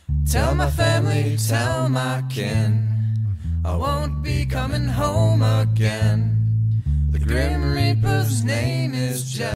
Tell my family, tell my kin, I won't be coming home again.